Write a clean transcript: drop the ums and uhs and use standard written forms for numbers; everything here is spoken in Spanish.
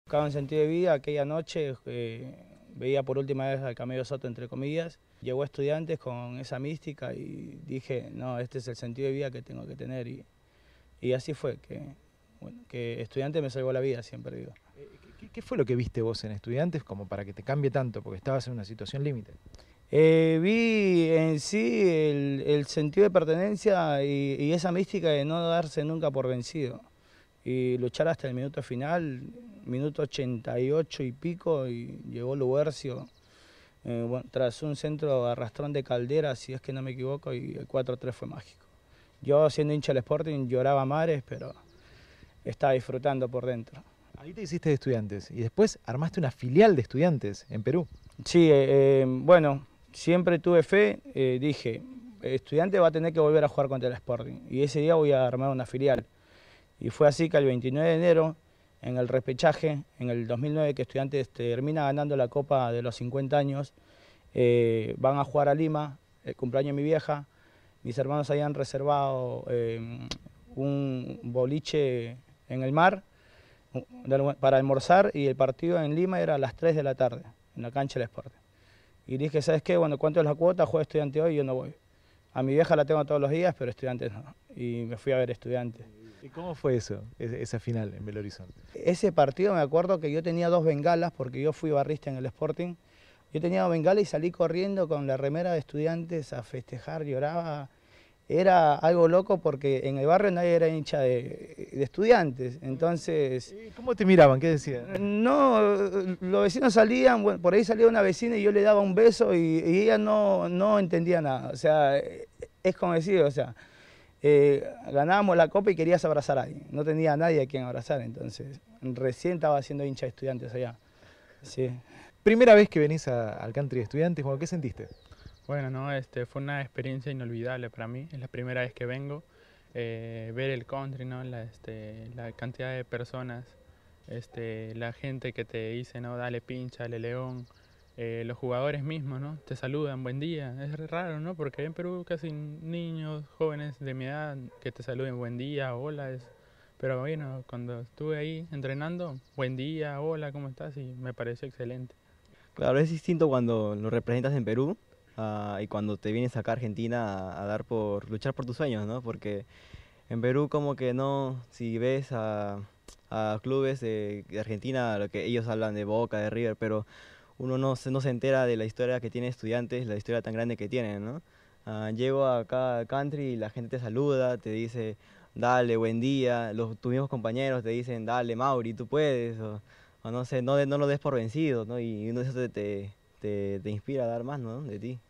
Buscaba un sentido de vida. Aquella noche veía por última vez al Camello Soto, entre comillas. Llegó a Estudiantes con esa mística y dije, no, este es el sentido de vida que tengo que tener. Y así fue, que Estudiantes me salvó la vida, siempre digo. ¿Qué fue lo que viste vos en Estudiantes como para que te cambie tanto? Porque estabas en una situación límite. Vi en sí el sentido de pertenencia y esa mística de no darse nunca por vencido. Y luchar hasta el minuto final, minuto 88 y pico, y llegó Lubercio, tras un centro arrastrón de Caldera, si es que no me equivoco, y el 4-3 fue mágico. Yo, siendo hincha del Sporting, lloraba a mares, pero estaba disfrutando por dentro. Ahí te hiciste de Estudiantes y después armaste una filial de Estudiantes en Perú. Sí, bueno, siempre tuve fe, dije, Estudiante va a tener que volver a jugar contra el Sporting, y ese día voy a armar una filial. Y fue así que el 29 de enero, en el repechaje, en el 2009, que Estudiantes termina ganando la Copa de los 50 años, van a jugar a Lima, el cumpleaños de mi vieja. Mis hermanos habían reservado un boliche en el mar para almorzar, y el partido en Lima era a las 3 de la tarde, en la cancha del Sporting. Y dije, ¿sabes qué? Bueno, ¿cuánto es la cuota? Juega Estudiante hoy, yo no voy. A mi vieja la tengo todos los días, pero Estudiantes no. Y me fui a ver Estudiantes. ¿Y cómo fue eso, esa final en Belo Horizonte? Ese partido me acuerdo que yo tenía 2 bengalas, porque yo fui barrista en el Sporting. Yo tenía 2 bengalas y salí corriendo con la remera de Estudiantes a festejar, lloraba. Era algo loco porque en el barrio nadie era hincha de Estudiantes, entonces... ¿Cómo te miraban? ¿Qué decían? No, los vecinos salían, bueno, por ahí salía una vecina y yo le daba un beso y ella no entendía nada. O sea, es como decir, o sea, ganábamos la copa y querías abrazar a alguien. No tenía a nadie a quien abrazar, entonces recién estaba siendo hincha de Estudiantes allá. Sí. Primera vez que venís al country de Estudiantes, bueno, ¿qué sentiste? Bueno, no, fue una experiencia inolvidable para mí. Es la primera vez que vengo. Ver el country, ¿no? La cantidad de personas, la gente que te dice, no, dale pincha, dale león. Los jugadores mismos, ¿no? Te saludan, buen día. Es raro, ¿no? Porque en Perú casi niños, jóvenes de mi edad que te saluden buen día, hola. Pero bueno, cuando estuve ahí entrenando, buen día, hola, ¿cómo estás? Y me pareció excelente. Claro, es distinto cuando lo representas en Perú, y cuando te vienes acá a Argentina a dar por luchar por tus sueños, ¿no? Porque en Perú como que no, si ves a clubes de Argentina, lo que ellos hablan de Boca, de River, pero uno no se entera de la historia que tiene Estudiantes, la historia tan grande que tienen, ¿no? Llego acá al country y la gente te saluda, te dice, dale, buen día, tus mismos compañeros te dicen, dale, Mauri, tú puedes, o no sé, no lo des por vencido, ¿no? Y uno de eso te inspira a dar más, ¿no? De ti.